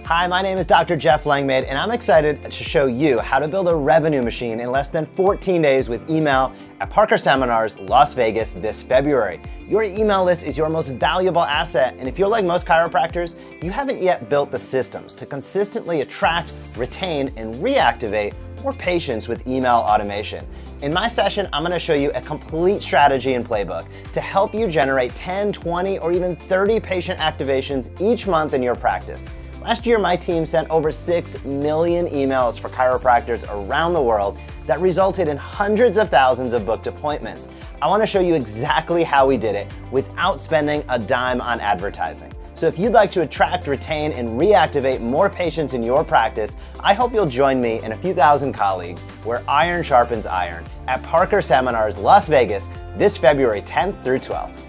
Hi, my name is Dr. Jeff Langmaid, and I'm excited to show you how to build a revenue machine in less than 14 days with email at Parker Seminars, Las Vegas this February. Your email list is your most valuable asset, and if you're like most chiropractors, you haven't yet built the systems to consistently attract, retain, and reactivate more patients with email automation. In my session, I'm gonna show you a complete strategy and playbook to help you generate 10, 20, or even 30 patient activations each month in your practice. Last year, my team sent over 6 million emails for chiropractors around the world that resulted in hundreds of thousands of booked appointments. I wanna show you exactly how we did it without spending a dime on advertising. So if you'd like to attract, retain, and reactivate more patients in your practice, I hope you'll join me and a few thousand colleagues where iron sharpens iron at Parker Seminars, Las Vegas, this February 10th through 12th.